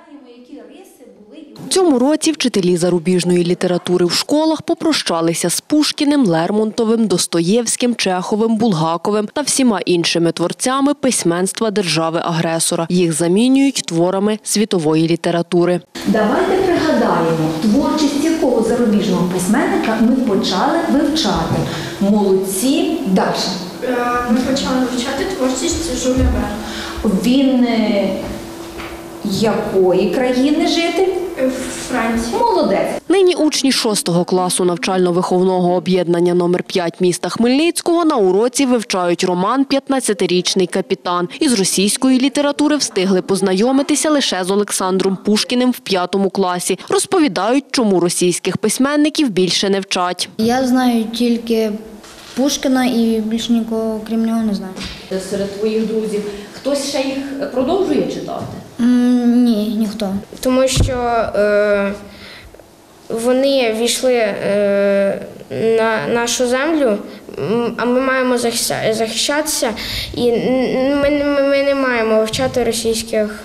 В цьому році вчителі зарубіжної літератури в школах попрощалися з Пушкіним, Лермонтовим, Достоєвським, Чеховим, Булгаковим та всіма іншими творцями письменства держави-агресора. Їх замінюють творами світової літератури. Давайте пригадаємо, творчість якого зарубіжного письменника ми почали вивчати. Молодці, Даша. Ми почали вивчати творчість Жюля Верна. Він якої країни житель? Франції. Молодець. Нині учні 6 класу навчально-виховного об'єднання номер 5 міста Хмельницького на уроці вивчають роман «15-річний капітан». Із російської літератури встигли познайомитися лише з Олександром Пушкіним в 5 класі. Розповідають, чому російських письменників більше не вчать. Я знаю тільки Пушкіна і більше нікого, крім нього, не знаю. Серед твоїх друзів хтось ще їх продовжує читати? Ні, ніхто. Тому що вони війшли на нашу землю, а ми маємо захищатися, і ми не маємо вивчати російських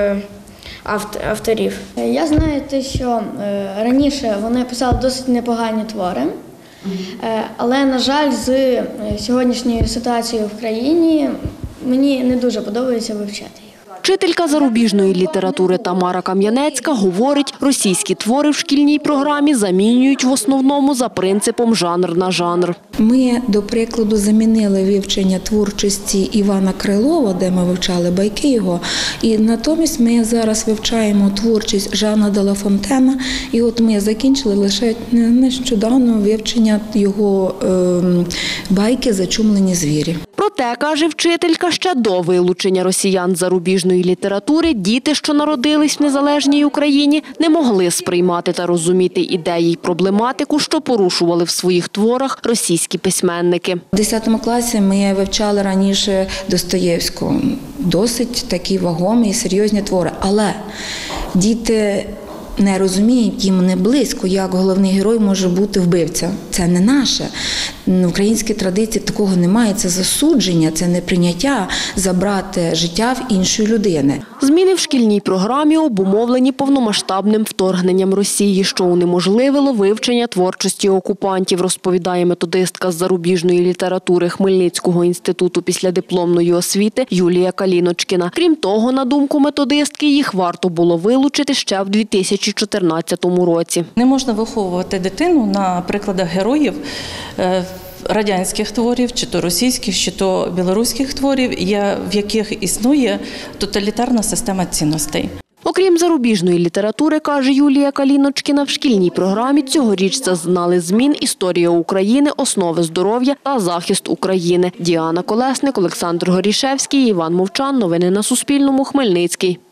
авторів. Я знаю те, що раніше вони писали досить непогані твори, але, на жаль, з сьогоднішньою ситуацією в країні мені не дуже подобається вивчати їх. Вчителька зарубіжної літератури Тамара Кам'янецька говорить, російські твори в шкільній програмі замінюють в основному за принципом жанр на жанр. Ми, до прикладу, замінили вивчення творчості Івана Крилова, де ми вивчали байки його, і натомість ми зараз вивчаємо творчість Жана де ла Фонтена, і от ми закінчили лише нещодавно вивчення його байки «Зачумлені звірі». Проте, каже вчителька, ще до вилучення росіян з зарубіжної літератури діти, що народились в незалежній Україні, не могли сприймати та розуміти ідеї й проблематику, що порушували в своїх творах російські письменники. У 10 класі ми вивчали раніше Достоєвського. Досить такі вагомі і серйозні твори. Але діти не розуміють, їм не близько, як головний герой може бути вбивця. Це не наше. В українській традиції такого немає. Це засудження, це неприйняття забрати життя в іншої людини. Зміни в шкільній програмі обумовлені повномасштабним вторгненням Росії, що унеможливило вивчення творчості окупантів, розповідає методистка з зарубіжної літератури Хмельницького інституту післядипломної освіти Юлія Каліночкіна. Крім того, на думку методистки, їх варто було вилучити ще в 2014 році. Не можна виховувати дитину на прикладах героїв радянських творів, чи то російських, чи то білоруських творів, в яких існує тоталітарна система цінностей. Окрім зарубіжної літератури, каже Юлія Каліночкіна, в шкільній програмі цьогоріч зазнали змін історія України, основи здоров'я та захист України. Діана Колесник, Олександр Горішевський, Іван Мовчан. Новини на Суспільному. Хмельницький.